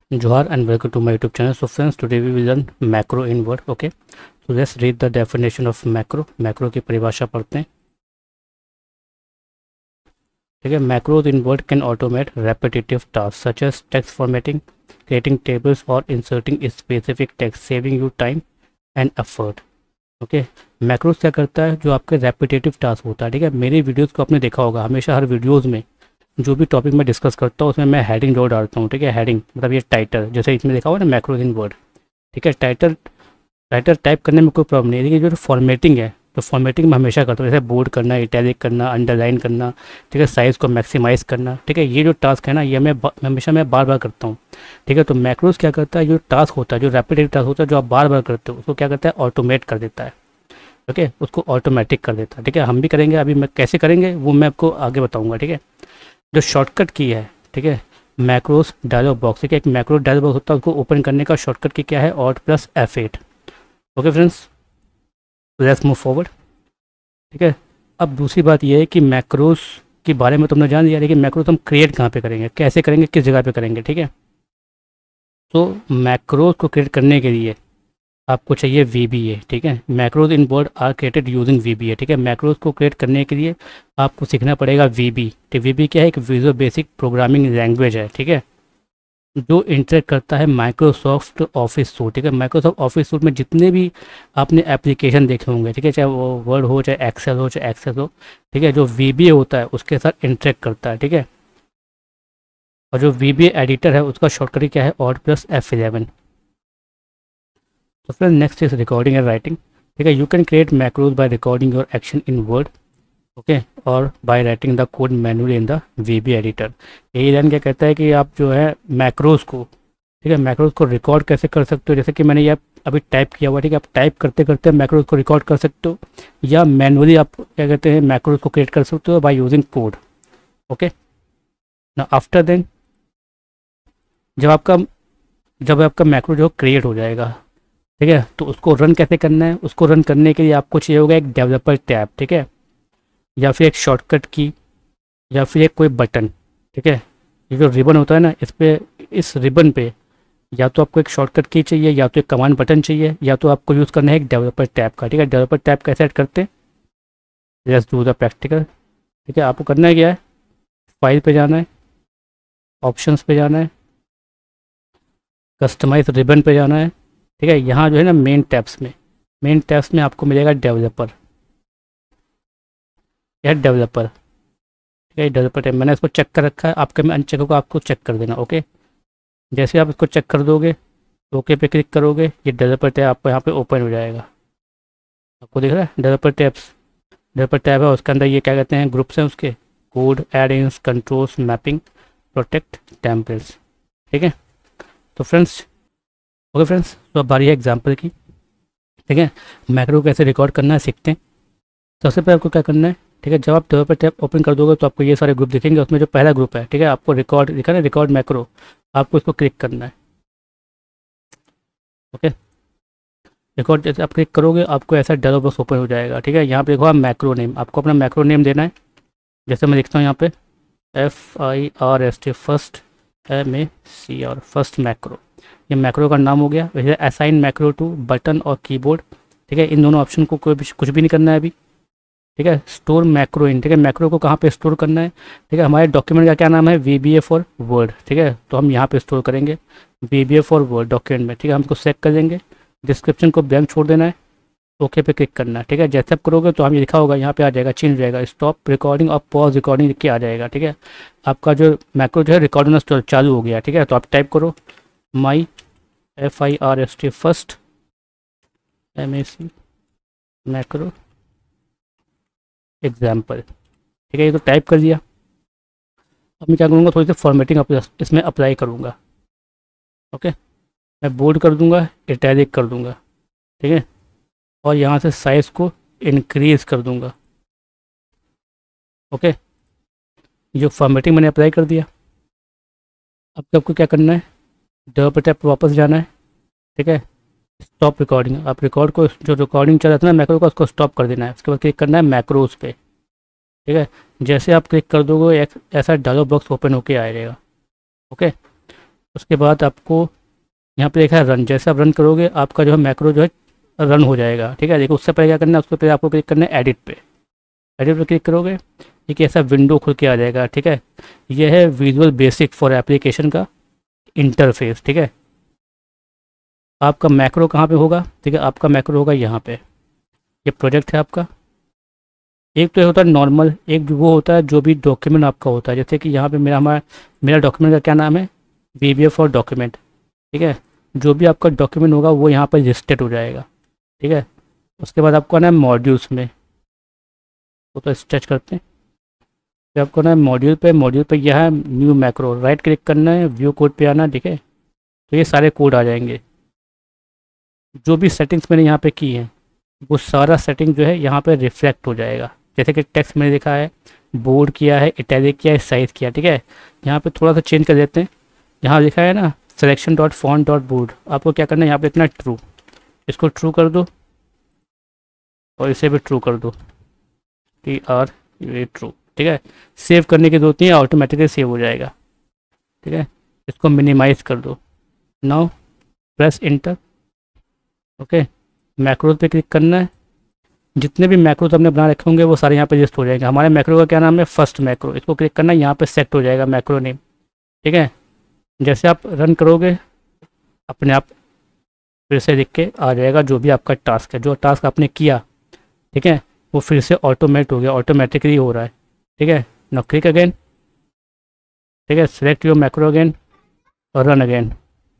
Johar and welcome to my YouTube channel. So friends, today we will learn macro in Word. Okay, so let's read the definition of macro. Macro की परिभाषा पढ़ते हैं. ठीक है, macros in Word can automate repetitive tasks such as text formatting, creating tables or inserting specific text, saving you time and effort. Okay, macros क्या करता है? जो आपके रेपिटेटिव टास्क होता है. ठीक है, मेरी वीडियोस को आपने देखा होगा, हमेशा हर वीडियोस में जो भी टॉपिक मैं डिस्कस करता हूँ उसमें मैं हेडिंग जोड़ डालता हूँ. ठीक है, हेडिंग मतलब ये टाइटल, जैसे इसमें देखा हुआ ना मैक्रोस इन वर्ड. ठीक है, टाइटल टाइप करने में कोई प्रॉब्लम नहीं है, लेकिन जो फॉर्मेटिंग है तो फॉर्मेटिंग में हमेशा करता हूँ, जैसे बोल्ड करना, इटैलिक करना, अंडरलाइन करना. ठीक है, साइज़ को मैक्सिमाइज़ करना. ठीक है, ये जो टास्क है ना, ये मैं हमेशा बार बार करता हूँ. ठीक है, तो मैक्रोस क्या करता है? जो टास्क होता है, जो रेपिटेटिव टास्क होता है, जो आप बार बार करते हो, उसको क्या करता है? ऑटोमेट कर देता है. ओके, उसको ऑटोमेटिक कर देता है. ठीक है, हम भी करेंगे, अभी मैं कैसे करेंगे वो मैं आपको आगे बताऊंगा. ठीक है, जो शॉर्टकट की है, ठीक है, मैक्रोस डायलॉग बॉक्स. ठीक है, एक मैक्रो डायलॉग बॉक्स होता है, उसको ओपन करने का शॉर्टकट की क्या है? Alt+F8. Okay friends, let's move forward. ठीक है, अब दूसरी बात ये है कि मैक्रोस के बारे में तुमने जान लिया, लेकिन मैक्रोस हम क्रिएट कहाँ पे करेंगे, कैसे करेंगे, किस जगह पे करेंगे. ठीक है, तो मैक्रोस को क्रिएट करने के लिए आपको चाहिए VBA. ठीक है, macros in Word are created using VBA. ठीक है, मैक्रोज को क्रिएट करने के लिए आपको सीखना पड़ेगा VB. ठीक, VB क्या है? एक विजुअल बेसिक प्रोग्रामिंग लैंग्वेज है. ठीक है, जो इंटरेक्ट करता है माइक्रोसॉफ्ट ऑफिस सूट. ठीक है, माइक्रोसॉफ्ट ऑफिस सूट में जितने भी आपने एप्लीकेशन देखे होंगे, ठीक है, चाहे वो वर्ड हो, चाहे एक्सेल हो, चाहे एक्सेस हो. ठीक है, जो VBA होता है उसके साथ इंटरेक्ट करता है. ठीक है, और जो VBA एडिटर है उसका शॉर्टकट क्या है? Alt+F11. तो friend, next is recording and writing. ठीक है, you can create macros by recording your action in Word. Okay, और by writing the code manually in the VB editor. यही लाइन क्या कहता है कि आप जो है मैक्रोज को, ठीक है, मैक्रोज को रिकॉर्ड कैसे कर सकते हो, जैसे कि मैंने ये अभी टाइप किया हुआ. ठीक है, आप टाइप करते करते मैक्रोज को रिकॉर्ड कर सकते हो, या मैनुअली आप क्या कहते हैं मैक्रोज को क्रिएट कर सकते हो बाय यूजिंग कोड. ओके, ना आफ्टर देन जब आपका मैक्रो जो क्रिएट हो जाएगा, ठीक है, तो उसको रन कैसे करना है? उसको रन करने के लिए आपको चाहिए होगा एक डेवलपर टैब. ठीक है, या फिर एक शॉर्टकट की, या फिर एक कोई बटन. ठीक है, ये जो रिबन होता है ना, इस रिबन पे या तो आपको एक शॉर्टकट की चाहिए, या तो एक कमांड बटन चाहिए, या तो आपको यूज़ करना है एक डेवलपर टैब का. ठीक है, डेवलपर टैब कैसे ऐड करते हैं? Let's do the practical. ठीक है, आपको करना है क्या है? फाइल पे जाना है, ऑप्शंस पे जाना है, कस्टमाइज रिबन पे जाना है. ठीक है, यहाँ जो है ना मेन टैब्स में आपको मिलेगा डेवलपर. यह डेवलपर. ठीक है, डेवलपर टैब मैंने इसको चेक कर रखा है, आपके में अनचेक होगा, आपको चेक कर देना. ओके, जैसे आप इसको चेक कर दोगे, ओके पे क्लिक करोगे, ये डेवलपर टैब आपको यहाँ पे ओपन हो जाएगा. आपको दिख रहा है डेवलपर टैब है, उसके अंदर ये क्या कहते हैं, ग्रुप्स हैं उसके, code, add-ins, controls, mapping, protect, templates. ठीक है, तो फ्रेंड्स, ओके फ्रेंड्स, तो अब बारी है एग्जाम्पल की. ठीक है, मैक्रो कैसे रिकॉर्ड करना है सीखते हैं. सबसे पहले आपको क्या करना है? ठीक है, जब आप डेवलपर टैब ओपन कर दोगे तो आपको ये सारे ग्रुप दिखेंगे. उसमें जो पहला ग्रुप है, ठीक है, आपको रिकॉर्ड दिखा ना, रिकॉर्ड मैक्रो, आपको इसको क्लिक करना है. ओके, रिकॉर्ड जैसे आप क्लिक करोगे आपको ऐसा डायलॉग बॉक्स ओपन हो जाएगा. ठीक है, यहाँ पे देखो आप मैक्रो नेम, आपको अपना मैक्रो नेम देना है. जैसे मैं लिखता हूँ यहाँ पे FIRST, first MACR, first macro. ये मैक्रो का नाम हो गया. वैसे असाइन मैक्रो टू बटन और कीबोर्ड. ठीक है, इन दोनों ऑप्शन को कुछ भी नहीं करना है अभी. ठीक है, स्टोर मैक्रो इन. ठीक है, मैक्रो को कहाँ पे स्टोर करना है? ठीक है, हमारे डॉक्यूमेंट का क्या नाम है? VBA for Word. ठीक है, तो हम यहाँ पे स्टोर करेंगे VBA फॉर वर्ड डॉक्यूमेंट में. ठीक है, हम इसको सेलेक्ट कर देंगे, डिस्क्रिप्शन को ब्लैंक छोड़ देना है, ओके पे क्लिक करना है. ठीक है, जैसे आप करोगे तो हम ये लिखा होगा, यहाँ पे आ जाएगा, चेंज हो जाएगा, स्टॉप रिकॉर्डिंग और पॉज रिकॉर्डिंग लिख के आ जाएगा. ठीक है, आपका जो मैक्रो जो है रिकॉर्ड होना चालू हो गया. ठीक है, तो आप टाइप करो my FIRST first MAC macro example. ठीक है, ये तो टाइप कर दिया. अब मैं क्या करूँगा, थोड़ी सी फॉर्मेटिंग इसमें अप्लाई करूँगा. ओके, मैं बोल्ड कर दूँगा, इटैलिक कर दूँगा. ठीक है, और यहाँ से साइज़ को इंक्रीज़ कर दूँगा. ओके, जो फॉर्मेटिंग मैंने अप्लाई कर दिया. अब आपको क्या करना है? डेवलपर टैब पर वापस जाना है. ठीक है, स्टॉप रिकॉर्डिंग, आप रिकॉर्ड को, जो रिकॉर्डिंग चल रहा था ना मैक्रो का, उसको स्टॉप कर देना है. उसके बाद क्लिक करना है मैक्रोज पे. ठीक है, जैसे आप क्लिक कर दोगे एक ऐसा डायलॉग बॉक्स ओपन होके आएगा. ओके, उसके बाद आपको यहाँ पे देखा है रन, जैसे आप रन करोगे आपका जो है मैक्रो जो है रन हो जाएगा। ठीक है, देखो उससे पहले क्या करना है, उससे पहले आपको क्लिक करना है एडिट पे। एडिट पे क्लिक करोगे एक ऐसा विंडो खुल के आ जाएगा। ठीक है, ये है विजुअल बेसिक फॉर एप्लीकेशन का इंटरफेस। ठीक है, आपका मैक्रो कहाँ पे होगा? ठीक है, आपका मैक्रो होगा यहाँ पे। ये प्रोजेक्ट है आपका। एक तो ये होता है नॉर्मल, एक वो होता है जो भी डॉक्यूमेंट आपका होता है। जैसे कि यहाँ पे मेरा डॉक्यूमेंट का क्या नाम है, VBA फॉर डॉक्यूमेंट। ठीक है, जो भी आपका डॉक्यूमेंट होगा वो यहाँ पर रजिस्टर्ड हो जाएगा। ठीक है, उसके बाद आपको आना है मॉड्यूल्स में, वो तो स्ट्रेच करते हैं। फिर आपको ना मॉड्यूल पे यह है न्यू मैक्रो, राइट क्लिक करना है, व्यू कोड पे आना। ठीक है, तो ये सारे कोड आ जाएंगे। जो भी सेटिंग्स मैंने यहाँ पे की है वो सारा सेटिंग जो है यहाँ पे रिफ्लेक्ट हो जाएगा। जैसे कि टेक्स्ट मैंने देखा है, बोल्ड किया है, इटैलिक किया है, साइज किया। ठीक है, यहाँ पे थोड़ा सा चेंज कर देते हैं। यहाँ लिखा है ना selection dot font dot bold, आपको क्या करना है यहाँ पे इतना ट्रू, इसको ट्रू कर दो और इसे भी ट्रू कर दो, TR ये ट्रू। ठीक है, सेव करने की जरूरत नहीं है, ऑटोमेटिकली सेव हो जाएगा। ठीक है, इसको मिनिमाइज कर दो। Now press enter. Okay, macros पे क्लिक करना है। जितने भी मैक्रोज हमने बना रखे होंगे वो सारे यहाँ पे लिस्ट हो जाएंगे। हमारे मैक्रो का क्या नाम है, फर्स्ट मैक्रो, इसको क्लिक करना है, यहाँ पे सेट हो जाएगा मैक्रो नेम। ठीक है, जैसे आप रन करोगे अपने आप फिर से लिख के आ जाएगा जो भी आपका टास्क है, जो टास्क आपने किया। ठीक है, वो फिर से ऑटोमेट हो गया, ऑटोमेटिकली हो रहा है। ठीक है, नाउ क्लिक अगेन। ठीक है, सेलेक्ट योर मैक्रो अगेन और रन अगेन।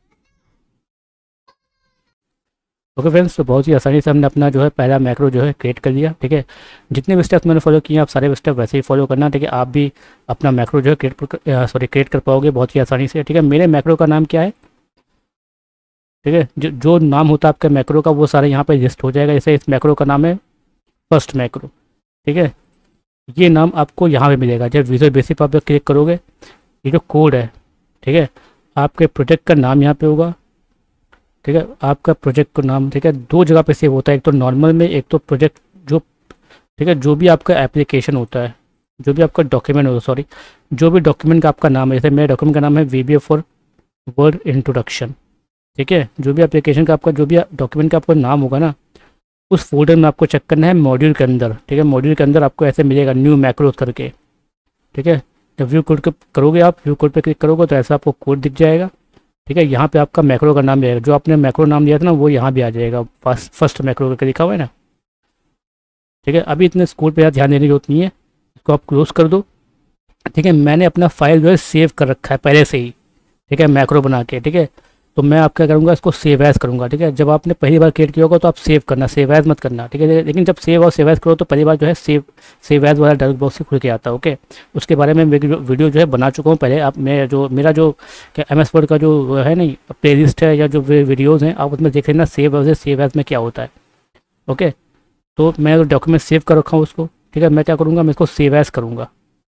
ओके फ्रेंड्स, तो बहुत ही आसानी से हमने अपना जो है पहला मैक्रो जो है क्रिएट कर लिया। ठीक है, जितने भी स्टेप्स मैंने फॉलो किए हैं आप सारे स्टेप वैसे ही फॉलो करना। ठीक है, आप भी अपना मैक्रो जो है क्रिएट कर पाओगे बहुत ही आसानी से। ठीक है, मेरे मैक्रो का नाम क्या है? ठीक है, जो नाम होता है आपके मैक्रो का वो सारे यहाँ पे लिस्ट हो जाएगा। जैसे इस मैक्रो का नाम है फर्स्ट मैक्रो। ठीक है, ये नाम आपको यहाँ पे मिलेगा। जब विजुअल बेसिक पर क्लिक करोगे ये जो कोड है, ठीक है, आपके प्रोजेक्ट का नाम यहाँ पे होगा। ठीक है, आपका प्रोजेक्ट का नाम, ठीक है, दो जगह पे सेव होता है, एक तो नॉर्मल में, एक तो प्रोजेक्ट जो, ठीक है, जो भी आपका एप्लीकेशन होता है, जो भी आपका डॉक्यूमेंट होता है, सॉरी, जो भी डॉक्यूमेंट का आपका नाम है। जैसे मेरे डॉक्यूमेंट का नाम है VBA फॉर वर्ड इंट्रोडक्शन। ठीक है, जो भी एप्लीकेशन का आपका, जो भी डॉक्यूमेंट का आपका नाम होगा ना, उस फोल्डर में आपको चेक करना है मॉड्यूल के अंदर। ठीक है, मॉड्यूल के अंदर आपको ऐसे मिलेगा न्यू मैक्रोज करके। ठीक है, जब व्यू कोड करोगे आप, व्यू कोड पे क्लिक करोगे तो ऐसा आपको कोड दिख जाएगा। ठीक है, यहाँ पे आपका मैक्रो का नाम जाएगा, जो आपने मैक्रो नाम दिया था ना वो यहाँ भी आ जाएगा, फर्स्ट मैक्रो करके लिखा हुआ है ना। ठीक है, अभी इतने कोड पे ध्यान देने की जरूरत नहीं है, इसको आप क्लोज कर दो। ठीक है, मैंने अपना फाइल जो है सेव कर रखा है पहले से ही। ठीक है, मैक्रो बना के। ठीक है, तो मैं आप क्या करूँगा, इसको सेव एज करूँगा। ठीक है, जब आपने पहली बार क्रिएट किया होगा तो आप सेव करना, सेव एज मत करना। ठीक है, लेकिन जब सेव और सेव एज करो तो पहली बार जो है सेव एज वाला डायलॉग बॉक्स से खुल के आता है। ओके, उसके बारे में वीडियो जो है बना चुका हूँ पहले। आप मेरा जो क्या MS वर्ड का जो है नहीं प्लेलिस्ट है या जो वीडियोज़ हैं आप उसमें देख लेना सेव एज में क्या होता है। ओके, तो मैं डॉक्यूमेंट सेव कर रखा हूँ उसको। ठीक है, मैं क्या करूँगा, मैं इसको सेव एज करूँगा,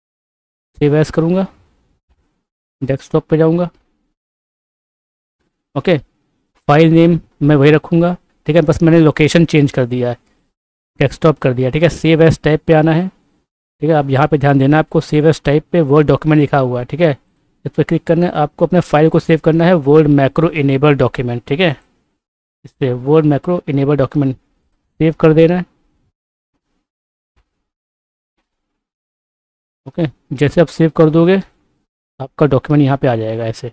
डेस्कटॉप पे जाऊँगा। ओके, फाइल नेम मैं वही रखूँगा। ठीक है, बस मैंने लोकेशन चेंज कर दिया है, डेस्कटॉप कर दिया। ठीक है, सेव एज टाइप पे आना है। ठीक है, अब यहाँ पे ध्यान देना, आपको सेव एज टाइप पे वर्ड डॉक्यूमेंट लिखा हुआ है। ठीक है, इस पर क्लिक करना है, आपको अपने फाइल को सेव करना है वर्ड मैक्रो इनेबल डॉक्यूमेंट। ठीक है, इससे Word macro enable document save कर देना है। ओके, जैसे आप सेव कर दोगे आपका डॉक्यूमेंट यहाँ पे आ जाएगा ऐसे।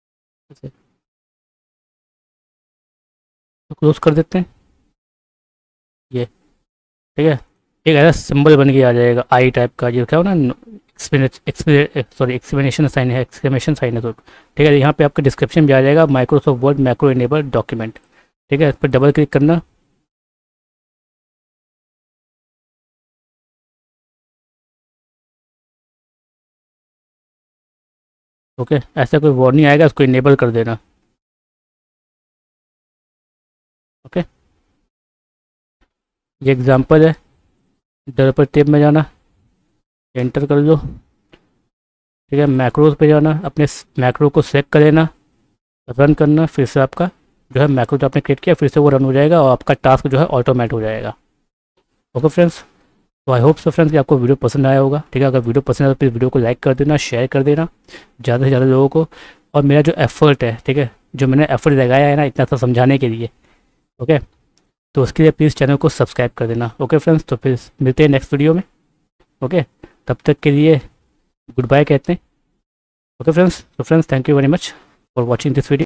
तो क्लोज कर देते हैं ये। ठीक है, एक ऐसा सिंबल बन के आ जाएगा आई टाइप का, जो क्या हो ना एक्सप्लेनेशन साइन है, एक्सक्लेमेशन साइन है। तो ठीक है, यहाँ पे आपका डिस्क्रिप्शन भी आ जाएगा, Microsoft Word macro enable document. ठीक है, इस पर डबल क्लिक करना। ओके, ऐसा कोई वार्निंग आएगा, उसको इनेबल कर देना। ओके, ये एग्जांपल है, डेवलपर टैब में जाना, एंटर कर दो। ठीक है, मैक्रोज पे जाना, अपने मैक्रो को सेलेक्ट कर लेना, रन करना, फिर से आपका जो है मैक्रो जो आपने क्रिएट किया फिर से वो रन हो जाएगा और आपका टास्क जो है ऑटोमेट हो जाएगा। ओके फ्रेंड्स, तो आई होप सो फ्रेंड्स कि आपको वीडियो पसंद आया होगा। ठीक है, अगर वीडियो पसंद आया तो प्लीज़ वीडियो को लाइक कर देना, शेयर कर देना ज़्यादा से ज़्यादा लोगों को। और मेरा जो एफर्ट है, ठीक है, जो मैंने एफर्ट लगाया है ना इतना सा समझाने के लिए, ओके, तो उसके लिए प्लीज़ चैनल को सब्सक्राइब कर देना। ओके फ्रेंड्स, तो फिर मिलते हैं नेक्स्ट वीडियो में। ओके, तब तक के लिए गुड बाय कहते हैं। ओके फ्रेंड्स, तो friends thank you very much for watching this video.